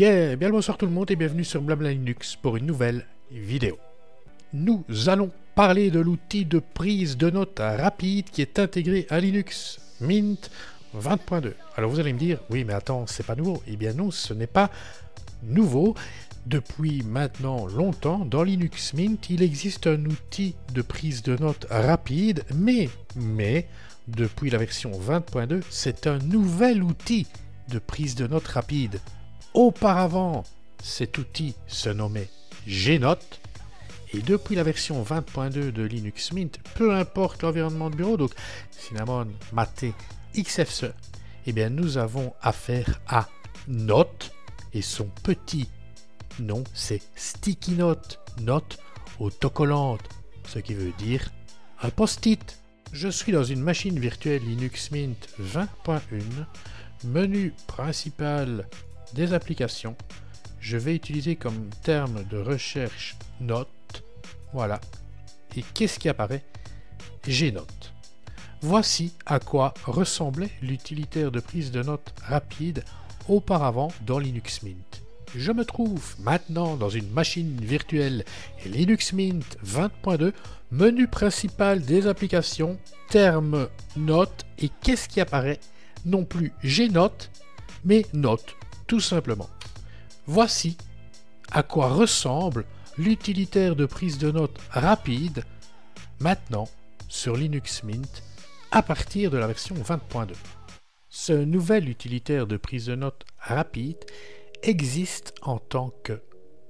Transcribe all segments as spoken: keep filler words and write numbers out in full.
Yeah, bien le bonsoir tout le monde et bienvenue sur Blabla Linux pour une nouvelle vidéo. Nous allons parler de l'outil de prise de notes rapide qui est intégré à Linux Mint vingt point deux. Alors vous allez me dire, oui mais attends, c'est pas nouveau. Eh bien non, ce n'est pas nouveau. Depuis maintenant longtemps, dans Linux Mint, il existe un outil de prise de notes rapide, mais, mais, depuis la version vingt point deux, c'est un nouvel outil de prise de notes rapide. Auparavant, cet outil se nommait Gnote, et depuis la version vingt point deux de Linux Mint, peu importe l'environnement de bureau, donc Cinnamon, Mate, X F C E, eh bien nous avons affaire à Note, et son petit nom c'est Sticky Note, note autocollante, ce qui veut dire un post-it. Je suis dans une machine virtuelle Linux Mint vingt point un, menu principal des applications. Je vais utiliser comme terme de recherche Note, voilà, et qu'est-ce qui apparaît? Gnote. Voici à quoi ressemblait l'utilitaire de prise de notes rapide auparavant dans Linux Mint. Je me trouve maintenant dans une machine virtuelle Linux Mint vingt point deux, menu principal des applications, terme Note, et qu'est-ce qui apparaît? Non plus Gnote, mais Note, tout simplement. Voici à quoi ressemble l'utilitaire de prise de notes rapide maintenant sur Linux Mint à partir de la version vingt point deux. Ce nouvel utilitaire de prise de notes rapide existe en tant que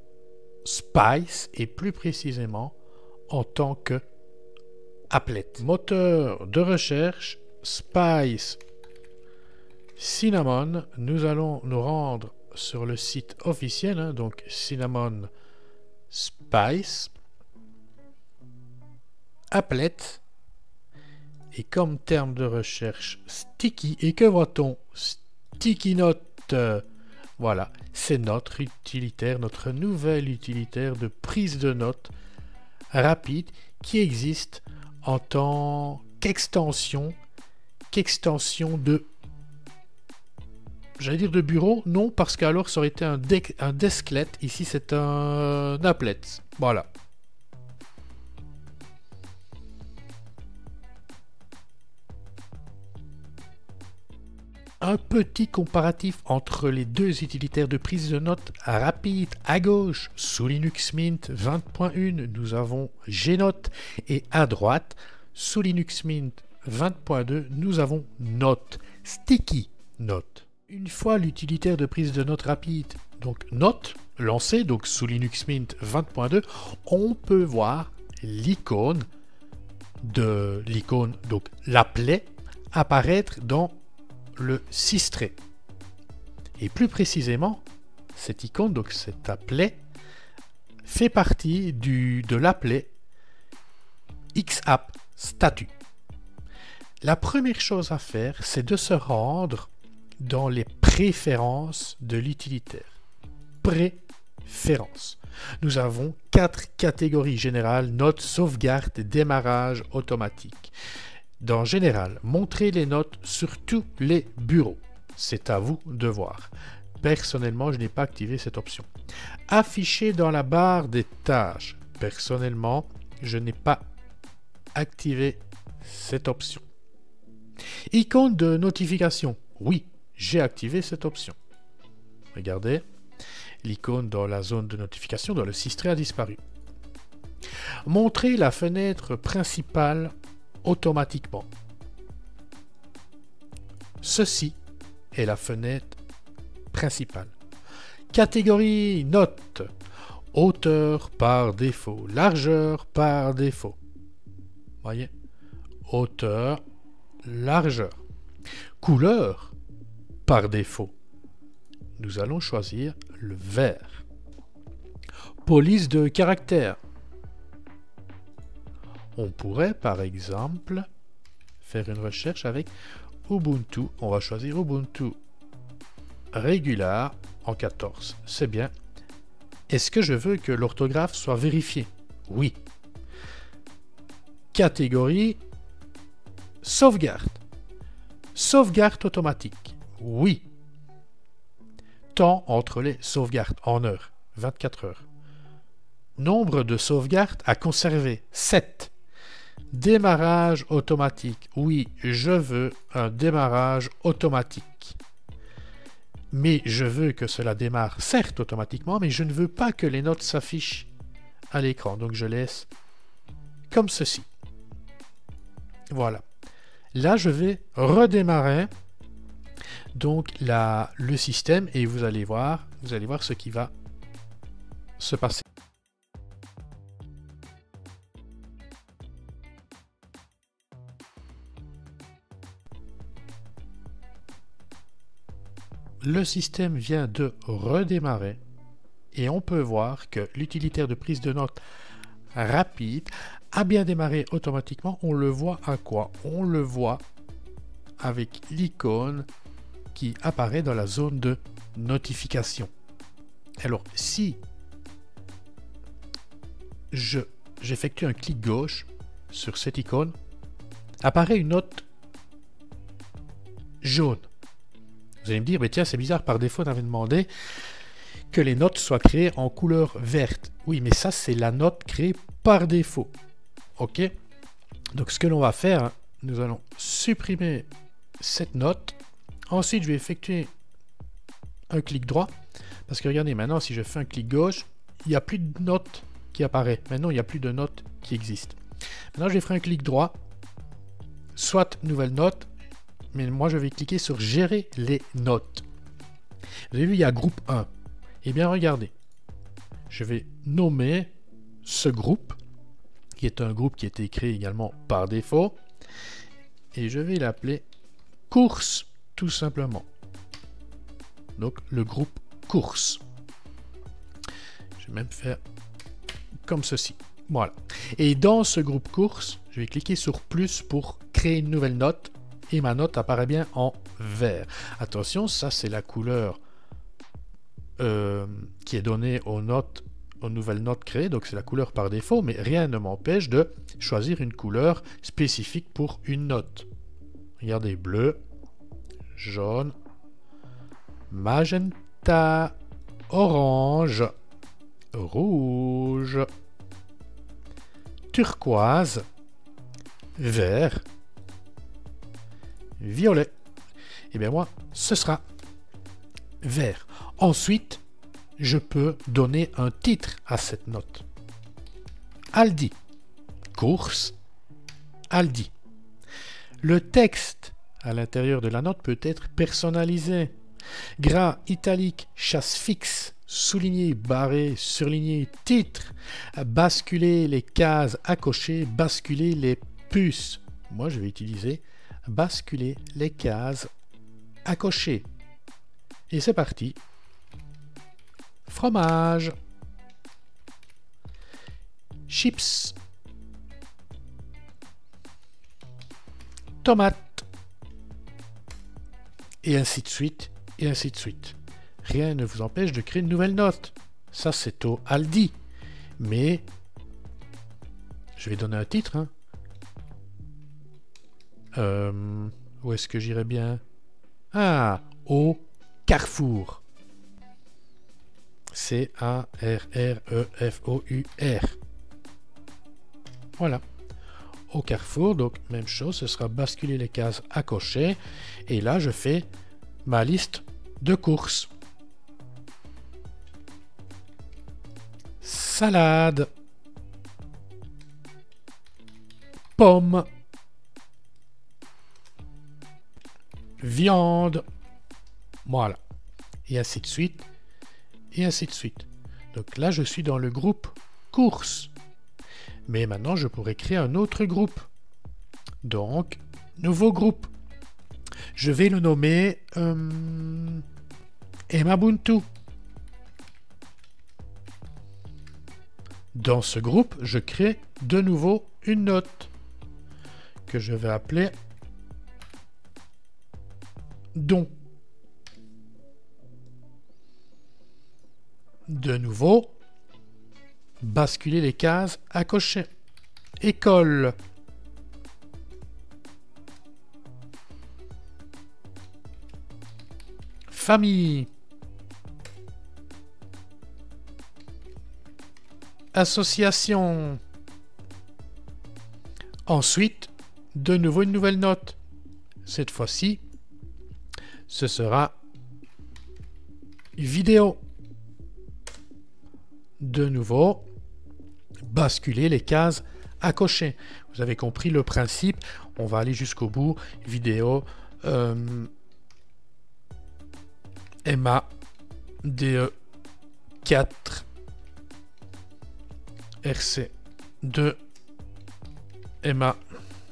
Spice et plus précisément en tant que applet. Moteur de recherche Spice Cinnamon, nous allons nous rendre sur le site officiel, hein, donc Cinnamon Spice applet, et comme terme de recherche sticky, et que voit-on? Sticky Note, euh, voilà, c'est notre utilitaire, notre nouvel utilitaire de prise de notes rapide qui existe en tant qu'extension, qu'extension de, j'allais dire de bureau, non, parce qu'alors ça aurait été un, un desklet, ici c'est un applet, voilà. Un petit comparatif entre les deux utilitaires de prise de notes rapide. À gauche, sous Linux Mint vingt point un, nous avons Gnote, et à droite, sous Linux Mint vingt point deux, nous avons Note, Sticky Note. Une fois l'utilitaire de prise de notes rapide, donc Note, lancé, donc sous Linux Mint vingt point deux, on peut voir l'icône de l'icône, donc l'applet, apparaître dans le Systret. Et plus précisément, cette icône, donc cet applet, fait partie du, de l'applet X-App Statut. La première chose à faire, c'est de se rendre dans les préférences de l'utilitaire. Préférences. Nous avons quatre catégories générales: notes, sauvegarde, démarrage automatique. Dans Général, montrez les notes sur tous les bureaux. C'est à vous de voir. Personnellement, je n'ai pas activé cette option. Afficher dans la barre des tâches. Personnellement, je n'ai pas activé cette option. Icône de notification. Oui, j'ai activé cette option. Regardez, l'icône dans la zone de notification dans le Systret a disparu. Montrer la fenêtre principale automatiquement. Ceci est la fenêtre principale. Catégorie notes. Hauteur par défaut. Largeur par défaut. Voyez? Hauteur, largeur. Couleur par défaut. Nous allons choisir le vert. Police de caractère. On pourrait par exemple faire une recherche avec Ubuntu. On va choisir Ubuntu Regular en quatorze. C'est bien. Est-ce que je veux que l'orthographe soit vérifiée? Oui. Catégorie sauvegarde. Sauvegarde automatique. Oui. temps entre les sauvegardes en heures, vingt-quatre heures. Nombre de sauvegardes à conserver, sept. Démarrage automatique. Oui, je veux un démarrage automatique. Mais je veux que cela démarre, certes, automatiquement, mais je ne veux pas que les notes s'affichent à l'écran. Donc je laisse comme ceci. Voilà. Là, je vais redémarrer donc la, le système et vous allez voir, vous allez voir ce qui va se passer. Le système vient de redémarrer et on peut voir que l'utilitaire de prise de notes rapide a bien démarré automatiquement. On le voit à quoi? On le voit avec l'icône qui apparaît dans la zone de notification. Alors si je j'effectue un clic gauche sur cette icône, apparaît une note jaune. Vous allez me dire, mais tiens, c'est bizarre, par défaut, on avait demandé que les notes soient créées en couleur verte. Oui, mais ça, c'est la note créée par défaut. OK? Donc, ce que l'on va faire, nous allons supprimer cette note. Ensuite, je vais effectuer un clic droit. Parce que regardez, maintenant, si je fais un clic gauche, il n'y a plus de note qui apparaît. Maintenant, il n'y a plus de note qui existe. Maintenant, je vais faire un clic droit. Soit nouvelle note. Mais moi, je vais cliquer sur gérer les notes. Vous avez vu, il y a groupe un. Eh bien, regardez. Je vais nommer ce groupe, qui est un groupe qui a été créé également par défaut. Et je vais l'appeler course, tout simplement. Donc, le groupe course. Je vais même faire comme ceci. Voilà. Et dans ce groupe course, je vais cliquer sur plus pour créer une nouvelle note. Et ma note apparaît bien en vert. Attention, ça c'est la couleur euh, qui est donnée aux notes, aux nouvelles notes créées. Donc c'est la couleur par défaut, mais rien ne m'empêche de choisir une couleur spécifique pour une note. Regardez, bleu, jaune, magenta, orange, rouge, turquoise, vert, violet. Et bien moi, ce sera vert. Ensuite, je peux donner un titre à cette note. Aldi. Course. Aldi. Le texte à l'intérieur de la note peut être personnalisé. Gras, italique, chasse fixe, souligné, barré, surligné, titre. Basculer les cases à cocher, basculer les puces. Moi, je vais utiliser basculer les cases à cocher. Et c'est parti. Fromage. Chips. Tomates. Et ainsi de suite, et ainsi de suite. Rien ne vous empêche de créer une nouvelle note. Ça, c'est au Aldi. Mais, je vais donner un titre, hein. Euh, où est-ce que j'irai bien? Ah, au Carrefour. C A R R E F O U R. Voilà. Au Carrefour, donc même chose, ce sera basculer les cases à cocher. Et là, je fais ma liste de courses. Salade. Pommes. Viande, voilà, et ainsi de suite, et ainsi de suite. Donc là, je suis dans le groupe course. Mais maintenant, je pourrais créer un autre groupe. Donc, nouveau groupe. Je vais le nommer euh, Emabuntu. Dans ce groupe, je crée de nouveau une note que je vais appeler don. De nouveau, basculer les cases à cocher. École. Famille. association. Ensuite, de nouveau une nouvelle note. Cette fois-ci, ce sera vidéo. De nouveau, basculer les cases à cocher. Vous avez compris le principe. On va aller jusqu'au bout. Vidéo, euh, M A, D E quatre, R C deux, M A,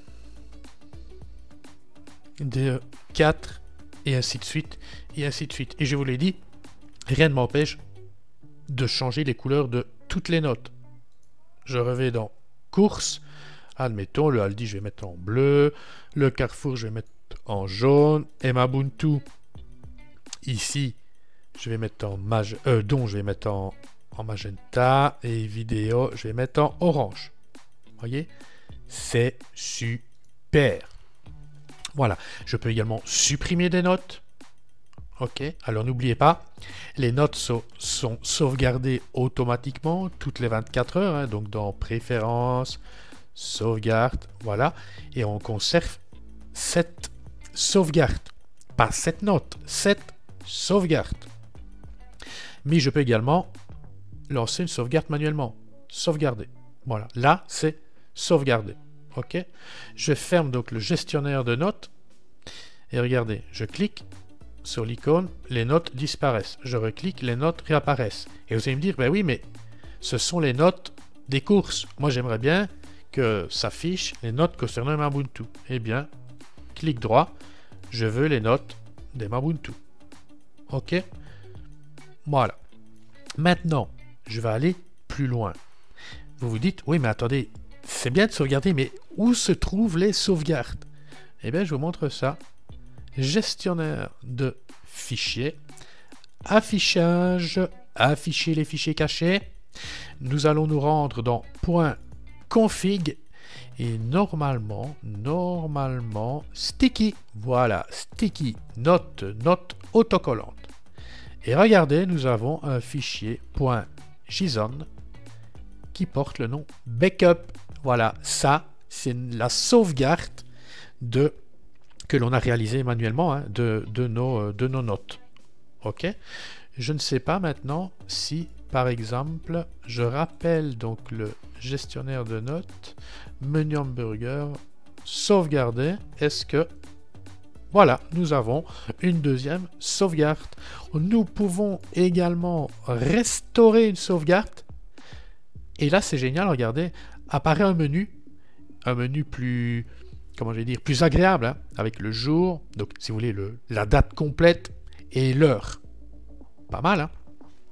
D E quatre, et ainsi de suite, et ainsi de suite. Et je vous l'ai dit, rien ne m'empêche de changer les couleurs de toutes les notes. Je reviens dans course. Admettons, le Aldi, je vais mettre en bleu. Le Carrefour, je vais mettre en jaune. Et ma Ubuntu, ici, je vais mettre en mag euh, don, je vais mettre en, en magenta. Et vidéo, je vais mettre en orange. Voyez, c'est super. Voilà. Je peux également supprimer des notes. Ok, alors n'oubliez pas, les notes so sont sauvegardées automatiquement toutes les vingt-quatre heures, hein, donc dans préférences, sauvegarde, voilà, et on conserve cette sauvegarde, pas cette note, cette sauvegarde. Mais je peux également lancer une sauvegarde manuellement, sauvegarder, voilà, là c'est sauvegarder, ok. Je ferme donc le gestionnaire de notes, et regardez, je clique sur l'icône, les notes disparaissent. Je reclique, les notes réapparaissent. Et vous allez me dire, ben oui, mais ce sont les notes des courses. Moi, j'aimerais bien que s'affichent les notes concernant ma Ubuntu. Eh bien, clic droit, je veux les notes de ma Ubuntu. Ok? Voilà. Maintenant, je vais aller plus loin. Vous vous dites, oui, mais attendez, c'est bien de sauvegarder, mais où se trouvent les sauvegardes? Eh bien, je vous montre ça. Gestionnaire de fichiers, affichage, afficher les fichiers cachés. Nous allons nous rendre dans .config et normalement, normalement, sticky. Voilà, sticky, note, note autocollante. Et regardez, nous avons un fichier .json qui porte le nom backup. Voilà, ça, c'est la sauvegarde de que l'on a réalisé manuellement, hein, de, de, nos, de nos notes. Ok. Je ne sais pas maintenant si, par exemple, je rappelle donc le gestionnaire de notes, menu hamburger, sauvegarder. Est-ce que, voilà, nous avons une deuxième sauvegarde. Nous pouvons également restaurer une sauvegarde. Et là, c'est génial, regardez, apparaît un menu, un menu plus... comment je vais dire, plus agréable, hein, avec le jour, donc si vous voulez, le, la date complète et l'heure. Pas mal, hein.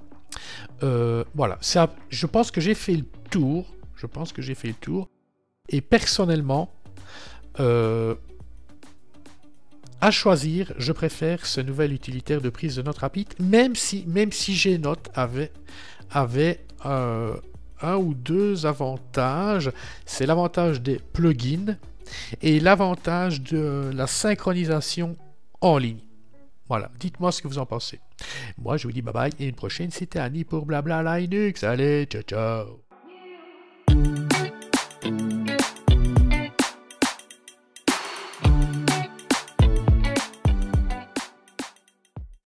Euh, voilà, ça, je pense que j'ai fait le tour, je pense que j'ai fait le tour, et personnellement, euh, à choisir, je préfère ce nouvel utilitaire de prise de notes rapide, même si, même si Gnote avait, avait euh, un ou deux avantages. C'est l'avantage des plugins, et l'avantage de la synchronisation en ligne. Voilà, dites-moi ce que vous en pensez. Moi, je vous dis bye bye et une prochaine, c'était Annie pour Blabla Linux. Allez, ciao, ciao.